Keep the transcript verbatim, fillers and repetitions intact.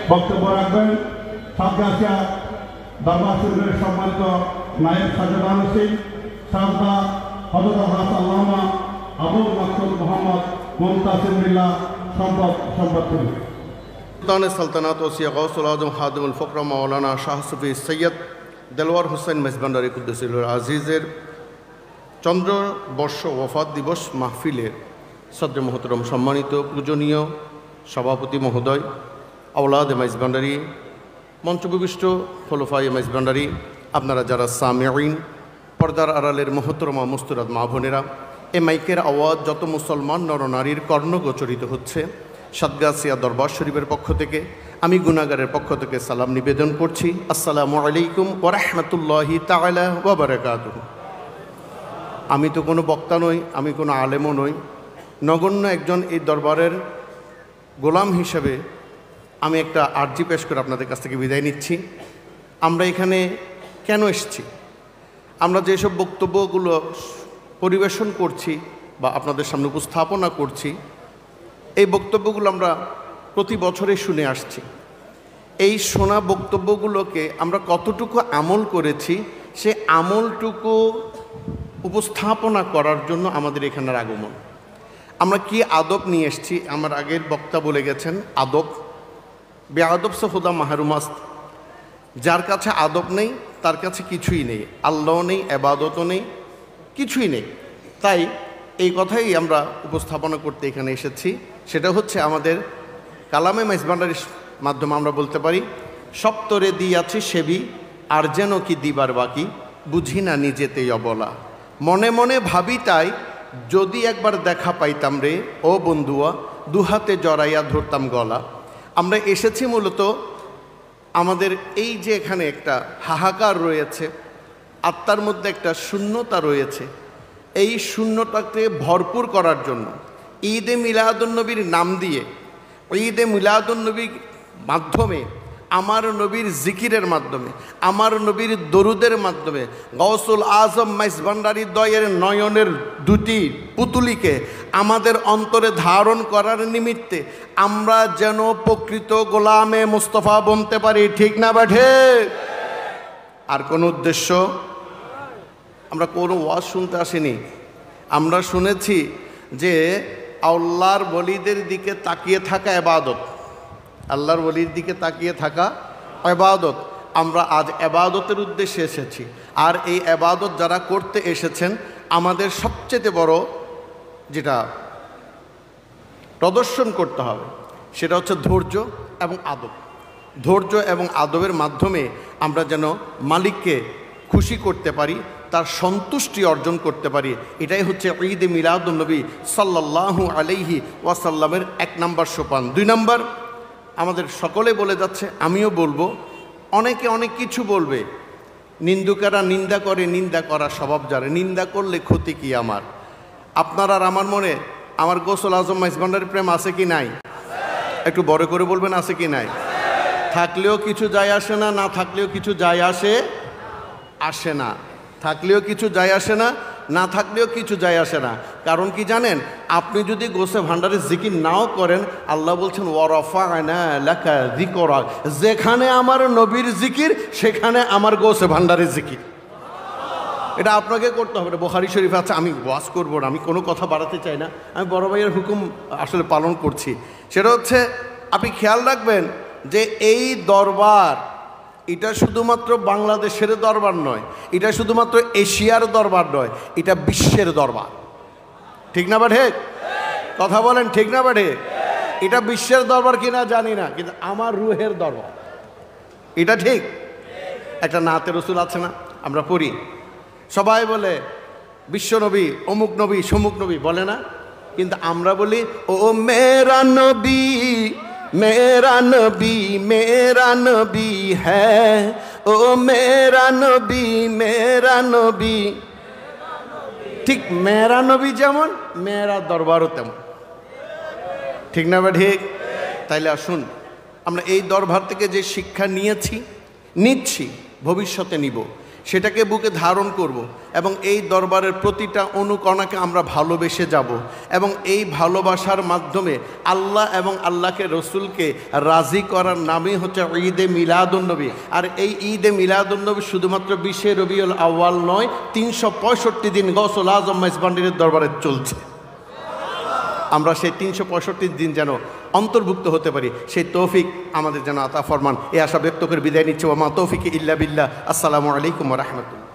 বক্তব্য রাখবেন সাতগাছিয়া দরবার শরীফের সম্মানিত নায়েব সাজেদান হোসেন সারদা হযরত হযরত আল্লামা আবুল মাকসুদ মোহাম্মদ মুমতাসিম বিল্লাহ সম্পদ সম্পত্তি সুলতান সালতানাত ওসিয়া গৌসুল আজম খাদিমুল ফকর মাওলানা শাহ সুফি সৈয়দ দেলওয়ার হোসেন মেজবান্ডারি কুদ্দুসুল আজিজের চন্দ্রবর্ষ ওয়াফাত দিবস মাহফিলের সদ্র মহতরম সম্মানিত পূজনীয় সভাপতি মহোদয় আওলাদ মেজবান্ডারি মঞ্চবিষ্ট খোলফাই মেজবান্ডারি, আপনারা যারা সামিঈন, পর্দার আড়ালের মহতরমা মুস্তুরাত মা বোনেরা, এ মাইকের আওয়াজ যত মুসলমান নরনারীর কর্ণগোচরিত হচ্ছে, সাতগাছিয়া দরবার শরীফের পক্ষ থেকে আমি গুনাহগারের পক্ষ থেকে সালাম নিবেদন করছি। আসসালামু আলাইকুম ওয়া রাহমাতুল্লাহি তাআলা ওয়া বারাকাতুহু। আমি তো কোনো বক্তা নই, আমি কোনো আলেমও নই, নগণ্য একজন এই দরবারের গোলাম হিসেবে আমি একটা আর্জি পেশ করে আপনাদের কাছ থেকে বিদায় নিচ্ছি। আমরা এখানে কেন এসেছি, আমরা যেসব বক্তব্যগুলো পরিবেশন করছি বা আপনাদের সামনে উপস্থাপনা করছি, এই বক্তব্যগুলো আমরা প্রতি বছরে শুনে আসছি। এই শোনা বক্তব্যগুলোকে আমরা কতটুকু আমল করেছি, সে আমলটুকু উপস্থাপনা করার জন্য আমাদের এখানের আগমন। আমরা কি আদব নিয়ে এসেছি, আমার আগের বক্তা বলে গেছেন আদব, বেআদব সে খুদা মাহরুমাস্ত। যার কাছে আদব নেই তার কাছে কিছুই নেই, আল্লাহ নেই, এবাদতও নেই, কিছুই নেই। তাই এই কথাই আমরা উপস্থাপনা করতে এখানে এসেছি। সেটা হচ্ছে আমাদের কালামে মেজবান্ডারির মাধ্যমে আমরা বলতে পারি, সপ্তরে দিয়াছি সেবি আর যেন কি দিবার বাকি, বুঝি না নিজেতেই অবলা, মনে মনে ভাবি তাই যদি একবার দেখা পাইতাম রে ও বন্ধুয়া, দুহাতে জড়াইয়া ধরতাম গলা। আমরা এসেছি মূলত আমাদের এই যে এখানে একটা হাহাকার রয়েছে, আত্মার মধ্যে একটা শূন্যতা রয়েছে, এই শূন্যতাকে ভরপুর করার জন্য ঈদে মিলাদুন্নবীর নাম দিয়ে, ঈদে মিলাদুন্নবীর মাধ্যমে, আমার নবীর জিকিরের মাধ্যমে, আমার নবীর দরুদের মাধ্যমে গৌসুল আজম মেজবান্ডারি দয়ের নয়নের দুটি পুতুলিকে আমাদের অন্তরে ধারণ করার নিমিত্তে আমরা যেন প্রকৃত গোলামে মুস্তফা বনতে পারি। ঠিক না বাঠে? আর কোন উদ্দেশ্য, আমরা কোনো ওয়াজ শুনতে আসিনি। আমরা শুনেছি যে আল্লাহর ওলিদের দিকে তাকিয়ে থাকা ইবাদত, আল্লাহর ওলির দিকে তাকিয়ে থাকা ইবাদত। আমরা আজ ইবাদতের উদ্দেশ্যে এসেছি। আর এই ইবাদত যারা করতে এসেছেন, আমাদের সবচেয়ে বড় যেটা প্রদর্শন করতে হবে সেটা হচ্ছে ধৈর্য এবং আদব। ধৈর্য এবং আদবের মাধ্যমে আমরা যেন মালিককে খুশি করতে পারি, তার সন্তুষ্টি অর্জন করতে পারি। এটাই হচ্ছে ঈদে মিলাদুন্নবী সাল্লাল্লাহু আলাইহি ওয়াসাল্লামের এক নম্বর সোপান। দুই নম্বর, আমাদের সকলে বলে যাচ্ছে, আমিও বলবো, অনেকে অনেক কিছু বলবে। নিন্দুকেরা নিন্দা করে, নিন্দা করা স্বভাব যারে, নিন্দা করলে ক্ষতি কি আমার? আপনার আর আমার মনে আমার গৌসুল আজম মেজবান্ডারির প্রেম আছে কি নাই? একটু বড় করে বলবেন, আছে কি নাই? থাকলেও কিছু যায় আসে না, না থাকলেও কিছু যায় আসে আসে না থাকলেও কিছু যায় আসে না, না থাকলেও কিছু যায় আসে না। কারণ কি জানেন, আপনি যদি গোসে ভান্ডারের জিকির নাও করেন, আল্লাহ বলছেন ওয়ারাফা'না লাকা যিকরাক, যেখানে আমার নবীর জিকির সেখানে আমার গোসে ভান্ডারের জিকির। এটা আপনাকে করতে হবে। বুখারী শরীফ আছে। আমি ওয়াজ করবো না, আমি কোনো কথা বাড়াতে চাই না, আমি বড় ভাইয়ের হুকুম আসলে পালন করছি। সেটা হচ্ছে, আপনি খেয়াল রাখবেন যে এই দরবার, এটা শুধুমাত্র বাংলাদেশের দরবার নয়, এটা শুধুমাত্র এশিয়ার দরবার নয়, এটা বিশ্বের দরবার। ঠিক না বা ঠিক? কথা বলেন, ঠিক না বা ঠিক? এটা বিশ্বের দরবার কিনা জানি না, কিন্তু আমার রুহের দরবার, এটা ঠিক। একটা নাতে রসুল আছে না, আমরা পড়ি, সবাই বলে বিশ্ব নবী, অমুক নবী, সমুক নবী বলে না, কিন্তু আমরা বলি ও মেরা নবী, मेरा नबी मेरा नबी है, ओ मेरा नबी मेरा नबी। ঠিক মেরা নবী যেমন, মেরা দরবারও তেমন। ঠিক না বা ঠিক? তাইলে আসুন, আমরা এই দরবার থেকে যে শিক্ষা নিয়েছি, নিচ্ছি, ভবিষ্যতে নিব, সেটাকে বুকে ধারণ করব এবং এই দরবারের প্রতিটা অনুকণাকে আমরা ভালোবেসে যাব এবং এই ভালোবাসার মাধ্যমে আল্লাহ এবং আল্লাহকে রসুলকে রাজি করার নামই হচ্ছে ঈদে মিলাদুন্নবী। আর এই ঈদে মিলাদুন্নবী শুধুমাত্র বিশে রবিউল আউয়াল নয়, তিনশো পঁয়ষট্টি দিন গৌসুল আজম মেজবান্ডারির দরবারে চলছে। আমরা সেই তিনশো পঁয়ষট্টি দিন যেন অন্তর্ভুক্ত হতে পারি, সেই তৌফিক আমাদের যেন আতা ফরমান। এ আশা ব্যক্ত করে বিদায় নিচ্ছে। ওয়া মা তৌফিক ইল্লা বিল্লাহ। আসসালামু আলাইকুম ওয়া রাহমাতুল্লাহ।